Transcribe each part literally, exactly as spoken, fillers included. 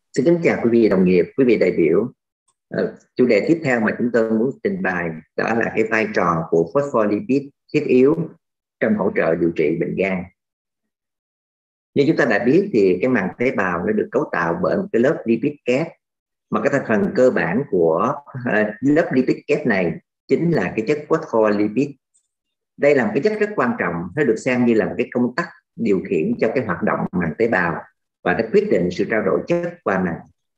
Xin kính chào quý vị đồng nghiệp, quý vị đại biểu. Ờ, chủ đề tiếp theo mà chúng tôi muốn trình bày đó là cái vai trò của phospholipid thiết yếu trong hỗ trợ điều trị bệnh gan. Như chúng ta đã biết thì cái màng tế bào nó được cấu tạo bởi một cái lớp lipid kép, mà cái thành phần cơ bản của uh, lớp lipid kép này chính là cái chất phospholipid. Đây là một cái chất rất quan trọng, nó được xem như là một cái công tắc điều khiển cho cái hoạt động màng tế bào và nó quyết định sự trao đổi chất qua màng.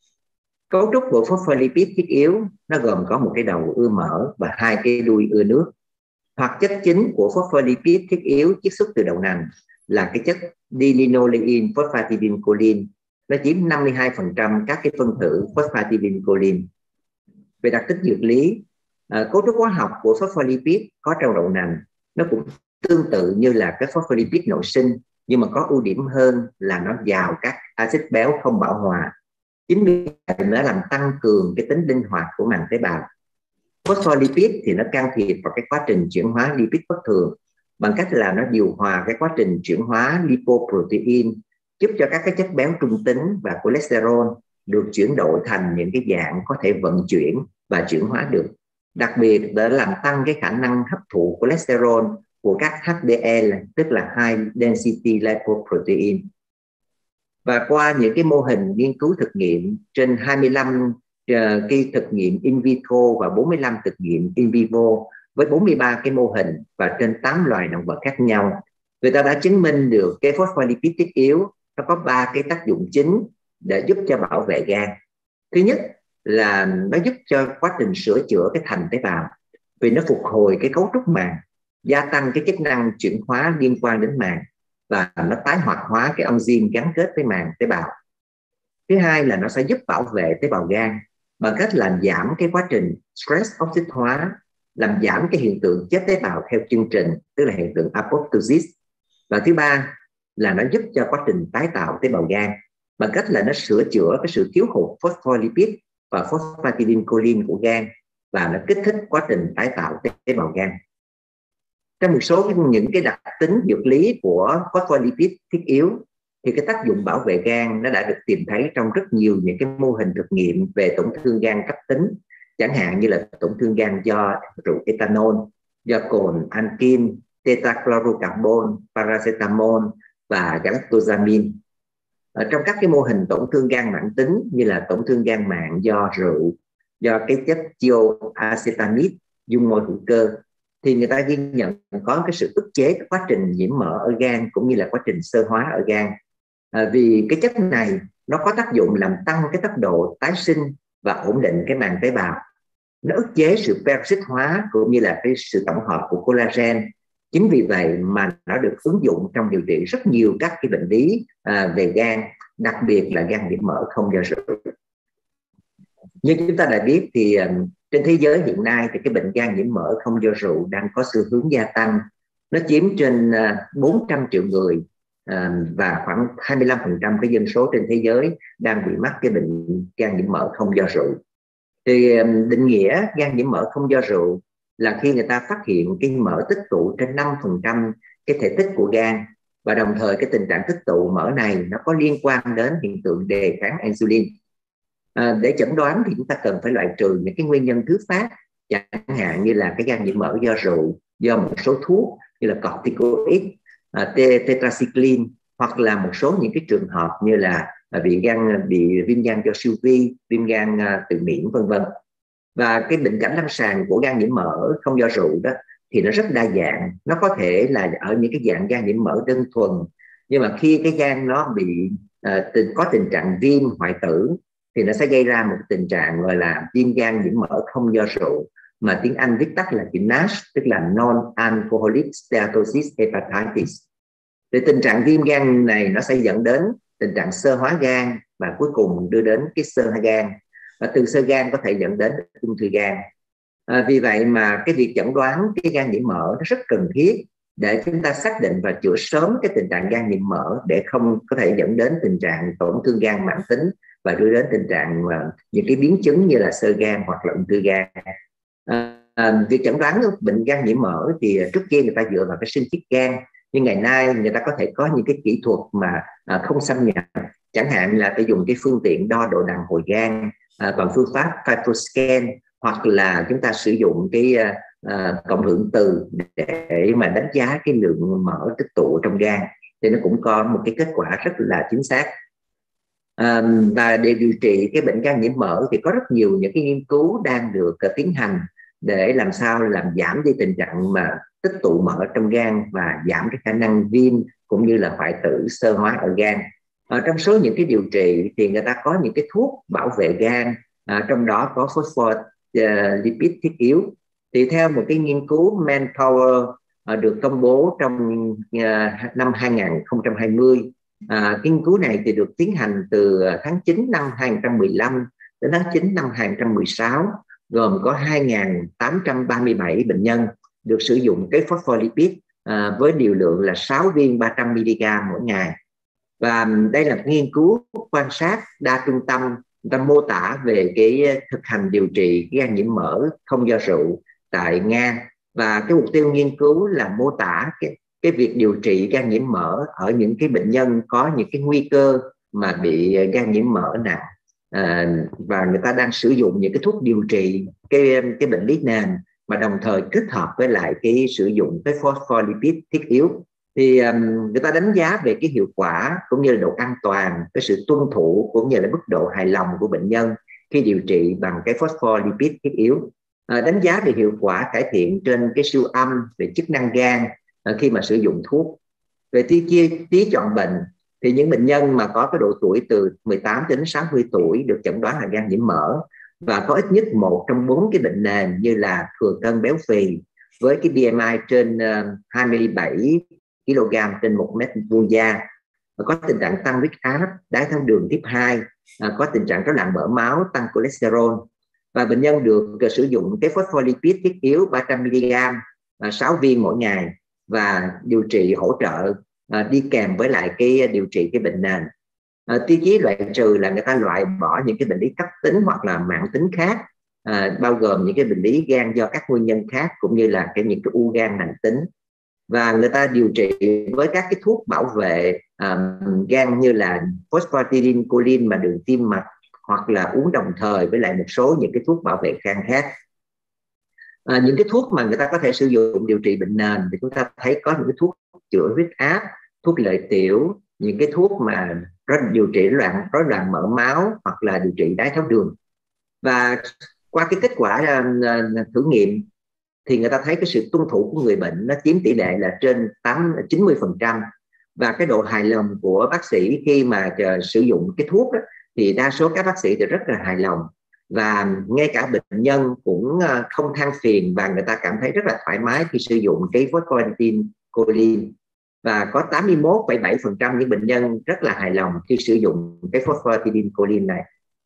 Cấu trúc của phospholipid thiết yếu nó gồm có một cái đầu ưa mỡ và hai cái đuôi ưa nước. Hoạt chất chính của phospholipid thiết yếu chiết xuất từ đậu nành là cái chất D-linolein phosphatidylcholine, nó chiếm năm mươi hai phần trăm các cái phân tử phosphatidylcholine. Về đặc tính dược lý, à, cấu trúc hóa học của phospholipid có trong đậu nành nó cũng tương tự như là cái phospholipid nội sinh, nhưng mà có ưu điểm hơn là nó giàu các axit béo không bão hòa. Chính vì vậy nó làm tăng cường cái tính linh hoạt của màng tế bào. Phospholipid thì nó can thiệp vào cái quá trình chuyển hóa lipid bất thường bằng cách là nó điều hòa cái quá trình chuyển hóa lipoprotein, giúp cho các cái chất béo trung tính và cholesterol được chuyển đổi thành những cái dạng có thể vận chuyển và chuyển hóa được. Đặc biệt đã làm tăng cái khả năng hấp thụ cholesterol của các H D L, tức là High Density Lipoprotein. Và qua những cái mô hình nghiên cứu thực nghiệm trên hai mươi lăm uh, cái thực nghiệm in vitro và bốn mươi lăm thực nghiệm in vivo với bốn mươi ba cái mô hình và trên tám loài động vật khác nhau, người ta đã chứng minh được cái phospholipid thiết yếu nó có ba cái tác dụng chính để giúp cho bảo vệ gan. Thứ nhất là nó giúp cho quá trình sửa chữa cái thành tế bào, vì nó phục hồi cái cấu trúc màng, gia tăng cái chức năng chuyển hóa liên quan đến màng và nó tái hoạt hóa cái enzyme gắn kết với màng tế bào. Thứ hai là nó sẽ giúp bảo vệ tế bào gan bằng cách làm giảm cái quá trình stress oxit hóa, làm giảm cái hiện tượng chết tế bào theo chương trình, tức là hiện tượng apoptosis. Và thứ ba là nó giúp cho quá trình tái tạo tế bào gan bằng cách là nó sửa chữa cái sự thiếu hụt phospholipid và phosphatidylcholine của gan và nó kích thích quá trình tái tạo tế bào gan. Trong một số những cái đặc tính dược lý của phospholipid thiết yếu thì cái tác dụng bảo vệ gan nó đã được tìm thấy trong rất nhiều những cái mô hình thực nghiệm về tổn thương gan cấp tính, chẳng hạn như là tổn thương gan do rượu ethanol, do cồn ankin, tetrachlorocarbon, paracetamol và galactosamine. Ở trong các cái mô hình tổn thương gan mãn tính như là tổn thương gan mạn do rượu, do cái chất thioacetamide dung môi hữu cơ, thì người ta ghi nhận có cái sự ức chế cái quá trình nhiễm mỡ ở gan cũng như là quá trình xơ hóa ở gan. À, vì cái chất này nó có tác dụng làm tăng cái tốc độ tái sinh và ổn định cái màng tế bào. Nó ức chế sự peroxit hóa cũng như là cái sự tổng hợp của collagen. Chính vì vậy mà nó được ứng dụng trong điều trị rất nhiều các cái bệnh lý à, về gan, đặc biệt là gan nhiễm mỡ không do rượu. Như chúng ta đã biết thì um, trên thế giới hiện nay thì cái bệnh gan nhiễm mỡ không do rượu đang có xu hướng gia tăng. Nó chiếm trên uh, bốn trăm triệu người uh, và khoảng hai mươi lăm phần trăm cái dân số trên thế giới đang bị mắc cái bệnh gan nhiễm mỡ không do rượu. Thì um, định nghĩa gan nhiễm mỡ không do rượu là khi người ta phát hiện cái mỡ tích tụ trên năm phần trăm cái thể tích của gan, và đồng thời cái tình trạng tích tụ mỡ này nó có liên quan đến hiện tượng đề kháng insulin. À, để chẩn đoán thì chúng ta cần phải loại trừ những cái nguyên nhân thứ phát, chẳng hạn như là cái gan nhiễm mỡ do rượu, do một số thuốc như là corticoid, à, tetracycline, hoặc là một số những cái trường hợp như là à, bị gan bị viêm gan do siêu vi, viêm gan à, tự miễn vân vân. Và cái bệnh cảnh lâm sàng của gan nhiễm mỡ không do rượu đó thì nó rất đa dạng. Nó có thể là ở những cái dạng gan nhiễm mỡ đơn thuần, nhưng mà khi cái gan nó bị à, tình, có tình trạng viêm hoại tử thì nó sẽ gây ra một tình trạng gọi là viêm gan nhiễm mỡ không do rượu, mà tiếng Anh viết tắt là chữ N A S H, tức là Non-Alcoholic Steatosis Hepatitis. Thì tình trạng viêm gan này nó sẽ dẫn đến tình trạng xơ hóa gan và cuối cùng đưa đến cái xơ gan, và từ xơ gan có thể dẫn đến ung thư gan. À, vì vậy mà cái việc chẩn đoán cái gan nhiễm mỡ nó rất cần thiết để chúng ta xác định và chữa sớm cái tình trạng gan nhiễm mỡ, để không có thể dẫn đến tình trạng tổn thương gan mãn tính và đưa đến tình trạng uh, những cái biến chứng như là xơ gan hoặc là ung thư gan. À, à, việc chẩn đoán bệnh gan nhiễm mỡ thì trước kia người ta dựa vào cái sinh chiết gan, nhưng ngày nay người ta có thể có những cái kỹ thuật mà à, không xâm nhập chẳng hạn là phải dùng cái phương tiện đo độ đàn hồi gan à, bằng phương pháp FibroScan, hoặc là chúng ta sử dụng cái à, cộng hưởng từ để mà đánh giá cái lượng mỡ tích tụ trong gan, thì nó cũng có một cái kết quả rất là chính xác. À, và để điều trị cái bệnh gan nhiễm mỡ thì có rất nhiều những cái nghiên cứu đang được uh, tiến hành để làm sao làm giảm đi tình trạng mà tích tụ mỡ trong gan và giảm cái khả năng viêm cũng như là hoại tử xơ hóa ở gan. À, trong số những cái điều trị thì người ta có những cái thuốc bảo vệ gan, à, trong đó có phospholipid uh, thiết yếu. Thì theo một cái nghiên cứu Manpower uh, được công bố trong uh, năm hai nghìn không trăm hai mươi. À, nghiên cứu này thì được tiến hành từ tháng chín năm hai nghìn không trăm mười lăm đến tháng chín năm hai nghìn không trăm mười sáu, gồm có hai nghìn tám trăm ba mươi bảy bệnh nhân được sử dụng cái phospholipid à, với liều lượng là sáu viên ba trăm mi-li-gam mỗi ngày. Và đây là một nghiên cứu quan sát đa trung tâm, người ta mô tả về cái thực hành điều trị gan nhiễm mỡ không do rượu tại Nga. Và cái mục tiêu nghiên cứu là mô tả cái cái việc điều trị gan nhiễm mỡ ở những cái bệnh nhân có những cái nguy cơ mà bị gan nhiễm mỡ nặng, à, và người ta đang sử dụng những cái thuốc điều trị cái cái bệnh lý nền mà đồng thời kết hợp với lại cái sử dụng cái phospholipid thiết yếu. Thì um, người ta đánh giá về cái hiệu quả cũng như là độ an toàn, cái sự tuân thủ cũng như là mức độ hài lòng của bệnh nhân khi điều trị bằng cái phospholipid thiết yếu. À, đánh giá về hiệu quả cải thiện trên cái siêu âm về chức năng gan khi mà sử dụng thuốc. Về tiêu chí trí chọn bệnh thì những bệnh nhân mà có cái độ tuổi từ mười tám đến sáu mươi tuổi được chẩn đoán là gan nhiễm mỡ và có ít nhất một trong bốn cái bệnh nền như là thừa cân béo phì với cái bê em i trên hai mươi bảy ki lô gam trên một mét vuông da, có tình trạng tăng huyết áp, đái tháo đường type hai, có tình trạng rối loạn mỡ máu, tăng cholesterol. Và bệnh nhân được sử dụng cái phospholipid thiết yếu ba trăm mi-li-gam sáu viên mỗi ngày và điều trị hỗ trợ à, đi kèm với lại cái điều trị cái bệnh nền. À, tiêu chí loại trừ là người ta loại bỏ những cái bệnh lý cấp tính hoặc là mãn tính khác, à, bao gồm những cái bệnh lý gan do các nguyên nhân khác cũng như là cái những cái u gan lành tính. Và người ta điều trị với các cái thuốc bảo vệ à, gan như là phosphatidylcholine mà đường tim mạch, hoặc là uống đồng thời với lại một số những cái thuốc bảo vệ gan khác. À, những cái thuốc mà người ta có thể sử dụng điều trị bệnh nền thì chúng ta thấy có những cái thuốc chữa huyết áp, thuốc lợi tiểu, những cái thuốc mà điều trị rối loạn rối loạn mỡ máu hoặc là điều trị đái tháo đường. Và qua cái kết quả uh, thử nghiệm thì người ta thấy cái sự tuân thủ của người bệnh nó chiếm tỷ lệ là trên tám chín mươi phần trăm, và cái độ hài lòng của bác sĩ khi mà uh, sử dụng cái thuốc đó, thì đa số các bác sĩ thì rất là hài lòng, và ngay cả bệnh nhân cũng không than phiền và người ta cảm thấy rất là thoải mái khi sử dụng cái phosphatidylcholine. Và có tám mươi mốt phẩy bảy phần trăm những bệnh nhân rất là hài lòng khi sử dụng cái phosphatidylcholine này.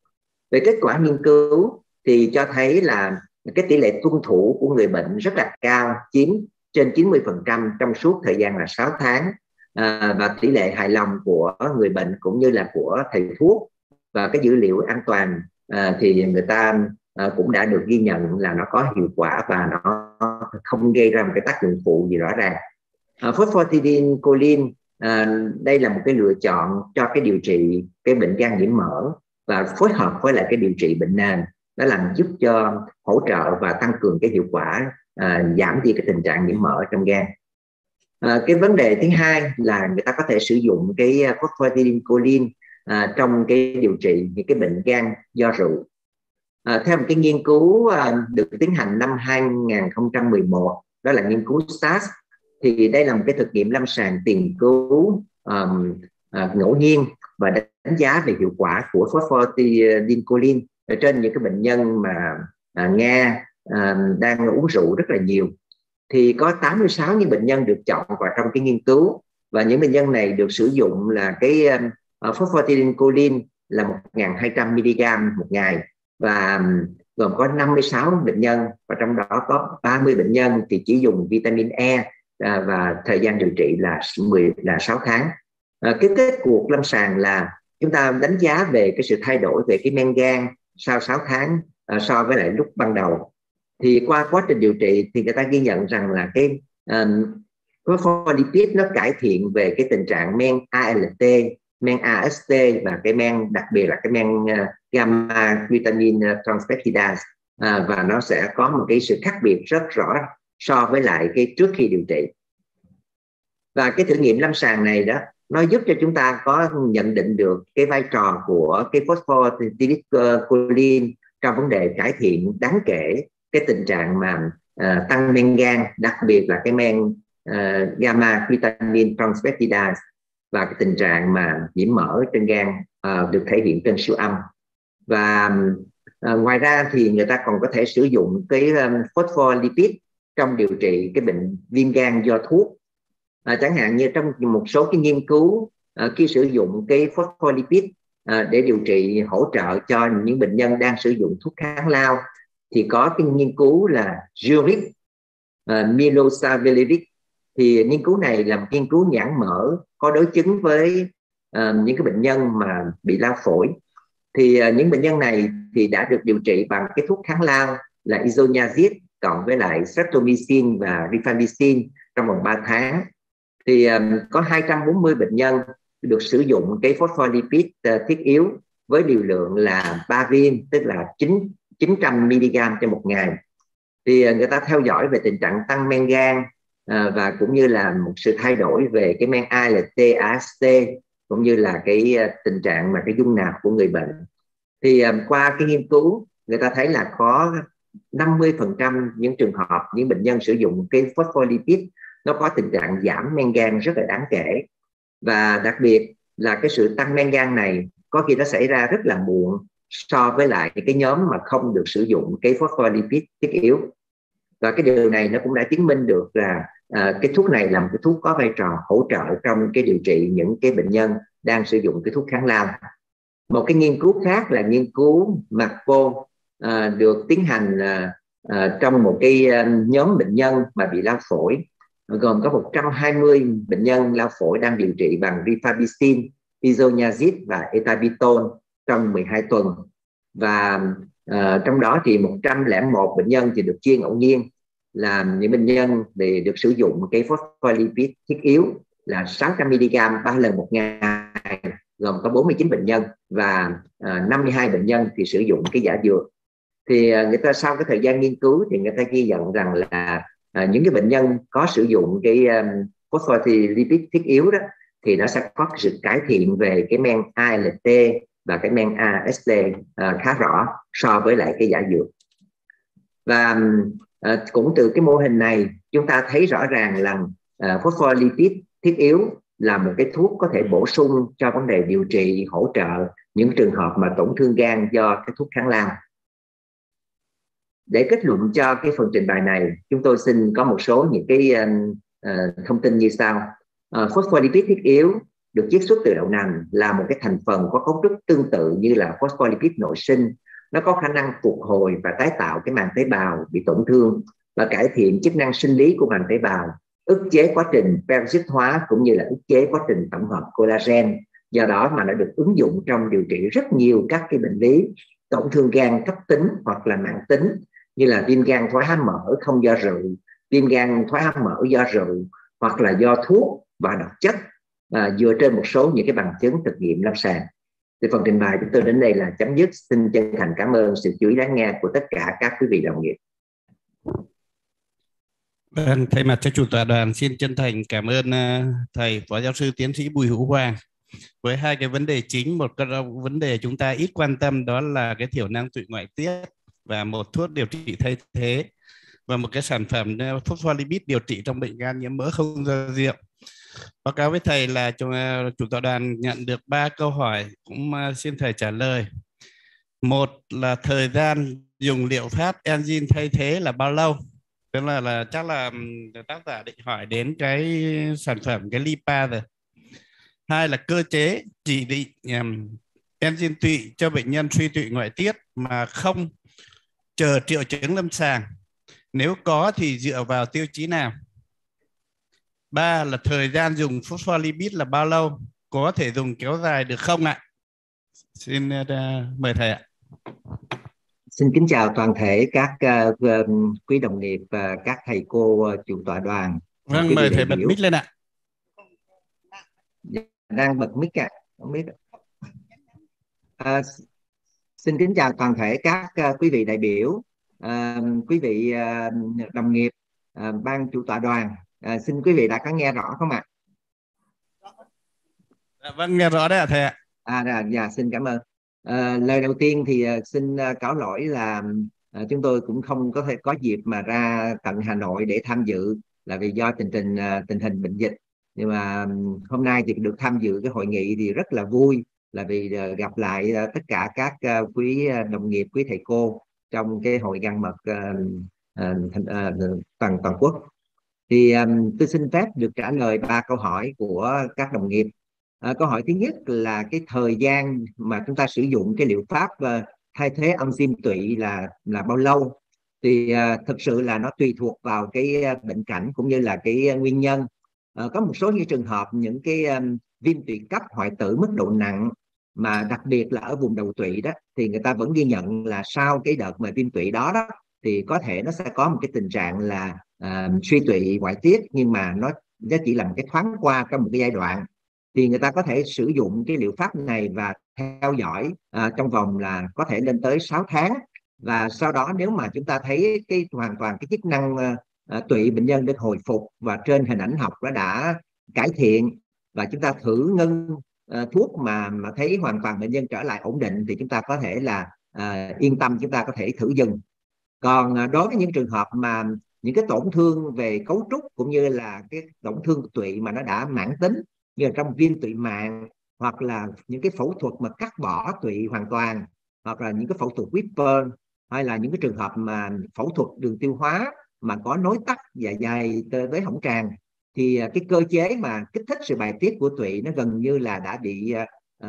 Về kết quả nghiên cứu thì cho thấy là cái tỷ lệ tuân thủ của người bệnh rất là cao, chiếm trên chín mươi phần trăm trong suốt thời gian là sáu tháng, à, và tỷ lệ hài lòng của người bệnh cũng như là của thầy thuốc và cái dữ liệu an toàn à, thì người ta à, cũng đã được ghi nhận là nó có hiệu quả và nó không gây ra một cái tác dụng phụ gì rõ ràng. À, phosphatidylcholine à, đây là một cái lựa chọn cho cái điều trị cái bệnh gan nhiễm mỡ và phối hợp với lại cái điều trị bệnh nền, nó làm giúp cho hỗ trợ và tăng cường cái hiệu quả à, giảm đi cái tình trạng nhiễm mỡ trong gan. À, cái vấn đề thứ hai là người ta có thể sử dụng cái phosphatidylcholine à, trong cái điều trị những cái bệnh gan do rượu. À, theo một cái nghiên cứu à, được tiến hành năm hai nghìn không trăm mười một, đó là nghiên cứu STARS, thì đây là một cái thực nghiệm lâm sàng tiền cứu um, à, ngẫu nhiên và đánh giá về hiệu quả của phosphatidylcholine trên những cái bệnh nhân mà à, Nga à, đang uống rượu rất là nhiều. Thì có tám mươi sáu những bệnh nhân được chọn vào trong cái nghiên cứu, và những bệnh nhân này được sử dụng là cái uh, phosphatidylcholine là một nghìn hai trăm mi-li-gam một ngày, và gồm có năm mươi sáu bệnh nhân, và trong đó có ba mươi bệnh nhân thì chỉ dùng vitamin E, à, và thời gian điều trị là mười là sáu tháng. À, cái kết cuộc lâm sàng là chúng ta đánh giá về cái sự thay đổi về cái men gan sau sáu tháng à, so với lại lúc ban đầu. Thì qua quá trình điều trị thì người ta ghi nhận rằng là cái um, phospholipid nó cải thiện về cái tình trạng men a lờ tê men a ét tê và cái men đặc biệt là cái men uh, gamma glutamine transpeptidase, uh, và nó sẽ có một cái sự khác biệt rất rõ so với lại cái trước khi điều trị. Và cái thử nghiệm lâm sàng này đó, nó giúp cho chúng ta có nhận định được cái vai trò của cái phosphatidylcholine trong vấn đề cải thiện đáng kể cái tình trạng mà uh, tăng men gan, đặc biệt là cái men uh, gamma glutamine transpeptidase, và cái tình trạng mà nhiễm mỡ trên gan uh, được thể hiện trên siêu âm. Và uh, ngoài ra thì người ta còn có thể sử dụng cái um, phospholipid trong điều trị cái bệnh viêm gan do thuốc. À, chẳng hạn như trong một số cái nghiên cứu à, khi sử dụng cái phospholipid à, để điều trị hỗ trợ cho những bệnh nhân đang sử dụng thuốc kháng lao, thì có cái nghiên cứu là Zurich uh, Milosavilevic. Thì nghiên cứu này là một nghiên cứu nhãn mỡ có đối chứng với uh, những cái bệnh nhân mà bị lao phổi. Thì uh, những bệnh nhân này thì đã được điều trị bằng cái thuốc kháng lao là isoniazid cộng với lại streptomycin và rifampicin trong vòng ba tháng. Thì um, có hai trăm bốn mươi bệnh nhân được sử dụng cái phospholipid uh, thiết yếu với liều lượng là ba viên, tức là chín trăm mi-li-gam trên một ngày. Thì uh, người ta theo dõi về tình trạng tăng men gan uh, và cũng như là một sự thay đổi về cái men a lờ tê, a ét tê, cũng như là cái uh, tình trạng mà cái dung nạp của người bệnh. Thì um, qua cái nghiên cứu, người ta thấy là có năm mươi phần trăm những trường hợp những bệnh nhân sử dụng cái phospholipid nó có tình trạng giảm men gan rất là đáng kể. Và đặc biệt là cái sự tăng men gan này có khi nó xảy ra rất là muộn so với lại cái nhóm mà không được sử dụng cái phospholipid thiết yếu. Và cái điều này nó cũng đã chứng minh được là à, cái thuốc này là một cái thuốc có vai trò hỗ trợ trong cái điều trị những cái bệnh nhân đang sử dụng cái thuốc kháng lao. Một cái nghiên cứu khác là nghiên cứu MARPO à, được tiến hành à, à, trong một cái à, nhóm bệnh nhân mà bị lao phổi, gồm có một trăm hai mươi bệnh nhân lao phổi đang điều trị bằng rifampicin, isoniazid và ethambutol trong mười hai tuần. Và uh, trong đó thì một trăm lẻ một bệnh nhân thì được chia ngẫu nhiên, là những bệnh nhân để được sử dụng cái phospholipid thiết yếu là sáu trăm mi-li-gam ba lần một ngày, gồm có bốn mươi chín bệnh nhân, và uh, năm mươi hai bệnh nhân thì sử dụng cái giả dược. Thì uh, người ta sau cái thời gian nghiên cứu thì người ta ghi nhận rằng là À, những cái bệnh nhân có sử dụng cái um, phospholipid thiết yếu đó thì nó sẽ có sự cải thiện về cái men a lờ tê và cái men a ét tê uh, khá rõ so với lại cái giả dược. Và uh, cũng từ cái mô hình này chúng ta thấy rõ ràng là uh, phospholipid thiết yếu là một cái thuốc có thể bổ sung cho vấn đề điều trị hỗ trợ những trường hợp mà tổn thương gan do cái thuốc kháng lao. Để kết luận cho cái phần trình bày này, chúng tôi xin có một số những cái uh, uh, thông tin như sau. Uh, phospholipid thiết yếu được chiết xuất từ đậu nành là một cái thành phần có cấu trúc tương tự như là phospholipid nội sinh. Nó có khả năng phục hồi và tái tạo cái màng tế bào bị tổn thương và cải thiện chức năng sinh lý của màng tế bào, ức chế quá trình peroxit hóa cũng như là ức chế quá trình tổng hợp collagen. Do đó mà nó được ứng dụng trong điều trị rất nhiều các cái bệnh lý tổn thương gan cấp tính hoặc là mãn tính, như là viêm gan thoái hóa mỡ không do rượu, viêm gan thoái hóa mỡ do rượu, hoặc là do thuốc và độc chất, à, dựa trên một số những cái bằng chứng thực nghiệm lâm sàng. Thì phần trình bày chúng tôi đến đây là chấm dứt. Xin chân thành cảm ơn sự chú ý lắng nghe của tất cả các quý vị đồng nghiệp. Vâng, thay mặt cho chủ tọa đoàn xin chân thành cảm ơn uh, thầy phó giáo sư tiến sĩ Bùi Hữu Hoàng với hai cái vấn đề chính. Một cái vấn đề chúng ta ít quan tâm đó là cái thiểu năng tụy ngoại tiết và một thuốc điều trị thay thế, và một cái sản phẩm phospholipid điều trị trong bệnh gan nhiễm mỡ không do rượu. Báo cáo với thầy là chủ tọa đoàn nhận được ba câu hỏi, cũng xin thầy trả lời. Một là thời gian dùng liệu pháp enzyme thay thế là bao lâu? Tức là, là chắc là tác giả định hỏi đến cái sản phẩm cái Lipa rồi. Hai là cơ chế chỉ định um, enzyme tụy cho bệnh nhân suy tụy ngoại tiết mà không chờ triệu chứng lâm sàng, nếu có thì dựa vào tiêu chí nào? Ba là thời gian dùng phospholipid là bao lâu, có thể dùng kéo dài được không ạ? Xin uh, mời thầy ạ. Xin kính chào toàn thể các uh, quý đồng nghiệp và các thầy cô uh, chủ tọa đoàn. Vâng, mời thầy bật mic lên ạ. Đang bật mic ạ. Không biết. À, xin kính chào toàn thể các uh, quý vị đại biểu, uh, quý vị uh, đồng nghiệp, uh, ban chủ tọa đoàn. Uh, xin quý vị đã có nghe rõ không ạ? À, vâng, nghe rõ đấy ạ thầy ạ. À, dạ, dạ, xin cảm ơn. À, lời đầu tiên thì uh, xin uh, cáo lỗi là uh, chúng tôi cũng không có thể có dịp mà ra tận Hà Nội để tham dự, là vì do tình hình uh, tình hình bệnh dịch. Nhưng mà um, hôm nay thì được tham dự cái hội nghị thì rất là vui, là vì uh, gặp lại uh, tất cả các uh, quý uh, đồng nghiệp, quý thầy cô trong cái hội gan mật uh, uh, uh, toàn toàn quốc. Thì um, tôi xin phép được trả lời ba câu hỏi của các đồng nghiệp. À, câu hỏi thứ nhất là cái thời gian mà chúng ta sử dụng cái liệu pháp uh, thay thế enzyme tụy là là bao lâu? Thì uh, thực sự là nó tùy thuộc vào cái uh, bệnh cảnh cũng như là cái uh, nguyên nhân. Uh, có một số những trường hợp những cái um, viêm tụy cấp hoại tử mức độ nặng, mà đặc biệt là ở vùng đầu tụy đó, thì người ta vẫn ghi nhận là sau cái đợt mà viêm tụy đó đó thì có thể nó sẽ có một cái tình trạng là uh, suy tụy ngoại tiết, nhưng mà nó nó chỉ là một cái thoáng qua trong một cái giai đoạn. Thì người ta có thể sử dụng cái liệu pháp này và theo dõi uh, trong vòng là có thể lên tới sáu tháng. Và sau đó nếu mà chúng ta thấy cái hoàn toàn cái chức năng uh, uh, tụy bệnh nhân được hồi phục và trên hình ảnh học nó đã cải thiện, và chúng ta thử ngưng uh, thuốc mà mà thấy hoàn toàn bệnh nhân trở lại ổn định, thì chúng ta có thể là uh, yên tâm, chúng ta có thể thử dừng. Còn uh, đối với những trường hợp mà những cái tổn thương về cấu trúc cũng như là cái tổn thương tụy mà nó đã mãn tính, như là trong viêm tụy màng, hoặc là những cái phẫu thuật mà cắt bỏ tụy hoàn toàn, hoặc là những cái phẫu thuật Whipper, hay là những cái trường hợp mà phẫu thuật đường tiêu hóa mà có nối tắc dạ dày tới hỏng tràng, thì cái cơ chế mà kích thích sự bài tiết của tụy nó gần như là đã bị uh,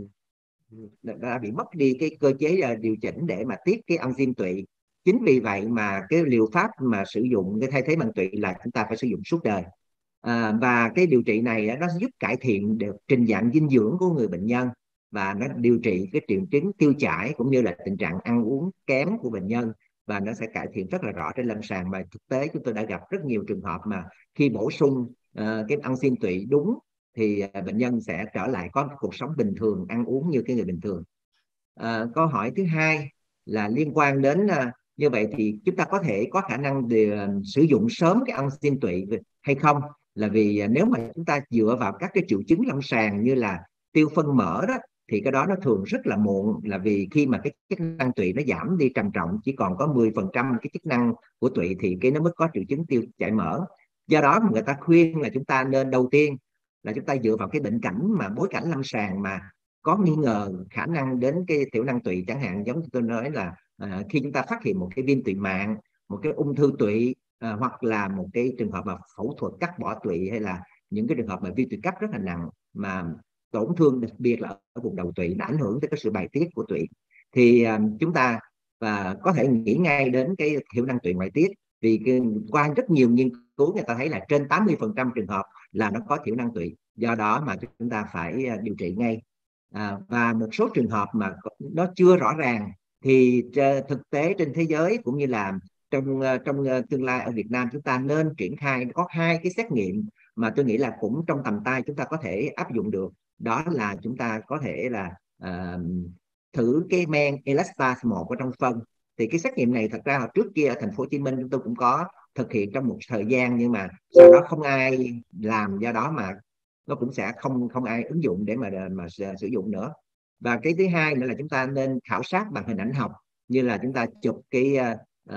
đã bị mất đi cái cơ chế điều chỉnh để mà tiết cái enzyme tụy. Chính vì vậy mà cái liệu pháp mà sử dụng cái thay thế bằng tụy là chúng ta phải sử dụng suốt đời. À, và cái điều trị này nó giúp cải thiện được trình dạng dinh dưỡng của người bệnh nhân, và nó điều trị cái triệu chứng tiêu chảy cũng như là tình trạng ăn uống kém của bệnh nhân, và nó sẽ cải thiện rất là rõ trên lâm sàng. Mà thực tế chúng tôi đã gặp rất nhiều trường hợp mà khi bổ sung uh, cái enzyme tụy đúng thì uh, bệnh nhân sẽ trở lại có cuộc sống bình thường, ăn uống như cái người bình thường. Uh, câu hỏi thứ hai là liên quan đến uh, như vậy thì chúng ta có thể có khả năng để uh, sử dụng sớm cái enzyme tụy hay không? Là vì nếu mà chúng ta dựa vào các cái triệu chứng lâm sàng như là tiêu phân mỡ đó, thì cái đó nó thường rất là muộn, là vì khi mà cái chức năng tụy nó giảm đi trầm trọng, chỉ còn có mười phần trăm cái chức năng của tụy, thì cái nó mới có triệu chứng tiêu chảy mỡ. Do đó người ta khuyên là chúng ta nên đầu tiên là chúng ta dựa vào cái bệnh cảnh mà bối cảnh lâm sàng mà có nghi ngờ khả năng đến cái thiểu năng tụy, chẳng hạn giống như tôi nói là à, khi chúng ta phát hiện một cái viêm tụy màng, một cái ung thư tụy, à, hoặc là một cái trường hợp mà phẫu thuật cắt bỏ tụy, hay là những cái trường hợp mà viêm tụy cấp rất là nặng mà tổn thương đặc biệt là ở vùng đầu tụy, nó ảnh hưởng tới cái sự bài tiết của tụy, thì à, chúng ta và có thể nghĩ ngay đến cái thiểu năng tụy ngoại tiết. Vì cái, qua rất nhiều nghiên cứu người ta thấy là trên tám mươi phần trăm trường hợp là nó có thiểu năng tụy, do đó mà chúng ta phải điều trị ngay. À, và một số trường hợp mà nó chưa rõ ràng thì thực tế trên thế giới cũng như là trong trong tương lai ở Việt Nam, chúng ta nên triển khai có hai cái xét nghiệm mà tôi nghĩ là cũng trong tầm tay chúng ta có thể áp dụng được. Đó là chúng ta có thể là uh, thử cái men Elastase một ở trong phân. Thì cái xét nghiệm này thật ra trước kia ở thành phố Hồ Chí Minh chúng tôi cũng có thực hiện trong một thời gian, nhưng mà sau đó không ai làm, do đó mà nó cũng sẽ không không ai ứng dụng để mà mà sử dụng nữa. Và cái thứ hai nữa là chúng ta nên khảo sát bằng hình ảnh học, như là chúng ta chụp cái uh,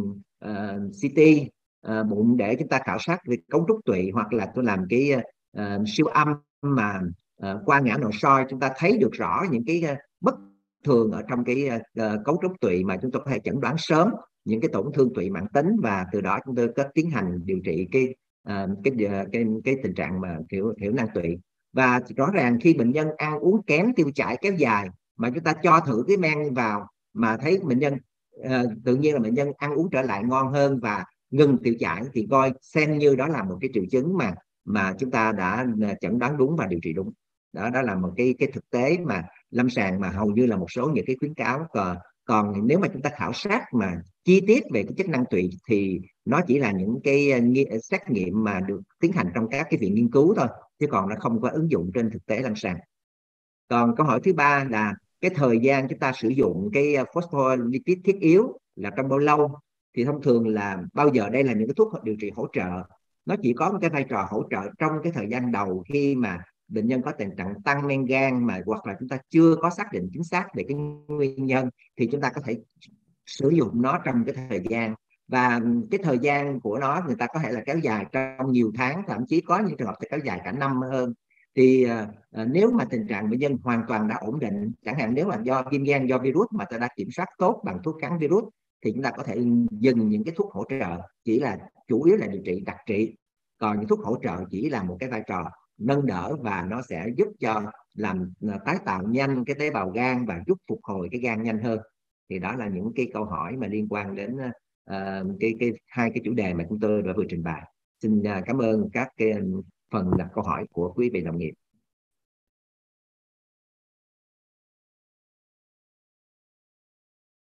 uh, xê tê uh, bụng để chúng ta khảo sát về cấu trúc tụy, hoặc là tôi làm cái uh, siêu âm mà uh, qua nhã nội soi, chúng ta thấy được rõ những cái uh, bất thường ở trong cái uh, cấu trúc tụy, mà chúng tôi có thể chẩn đoán sớm những cái tổn thương tụy mãn tính, và từ đó chúng tôi có tiến hành điều trị cái À, cái, cái cái tình trạng mà thiểu thiểu năng tụy. Và rõ ràng khi bệnh nhân ăn uống kém, tiêu chảy kéo dài, mà chúng ta cho thử cái men vào mà thấy bệnh nhân à, tự nhiên là bệnh nhân ăn uống trở lại ngon hơn và ngừng tiêu chảy, thì coi xem như đó là một cái triệu chứng mà mà chúng ta đã chẩn đoán đúng và điều trị đúng. Đó đó là một cái cái thực tế mà lâm sàng mà hầu như là một số những cái khuyến cáo. Còn còn nếu mà chúng ta khảo sát mà chi tiết về cái chức năng tụy thì nó chỉ là những cái xét nghiệm mà được tiến hành trong các cái viện nghiên cứu thôi, chứ còn nó không có ứng dụng trên thực tế lâm sàng. Còn câu hỏi thứ ba là cái thời gian chúng ta sử dụng cái phospholipid thiết yếu là trong bao lâu? Thì thông thường là bao giờ đây là những cái thuốc điều trị hỗ trợ, nó chỉ có một cái vai trò hỗ trợ trong cái thời gian đầu khi mà bệnh nhân có tình trạng tăng men gan, mà hoặc là chúng ta chưa có xác định chính xác về cái nguyên nhân, thì chúng ta có thể sử dụng nó trong cái thời gian. Và cái thời gian của nó người ta có thể là kéo dài trong nhiều tháng, thậm chí có những trường hợp kéo dài cả năm hơn. Thì uh, nếu mà tình trạng bệnh nhân hoàn toàn đã ổn định, chẳng hạn nếu là do viêm gan do virus mà ta đã kiểm soát tốt bằng thuốc kháng virus, thì chúng ta có thể dừng những cái thuốc hỗ trợ, chỉ là chủ yếu là điều trị đặc trị. Còn những thuốc hỗ trợ chỉ là một cái vai trò nâng đỡ, và nó sẽ giúp cho làm tái tạo nhanh cái tế bào gan và giúp phục hồi cái gan nhanh hơn. Thì đó là những cái câu hỏi mà liên quan đến uh, cái, cái hai cái chủ đề mà chúng tôi đã vừa trình bày. Xin uh, cảm ơn các cái phần đặt câu hỏi của quý vị đồng nghiệp.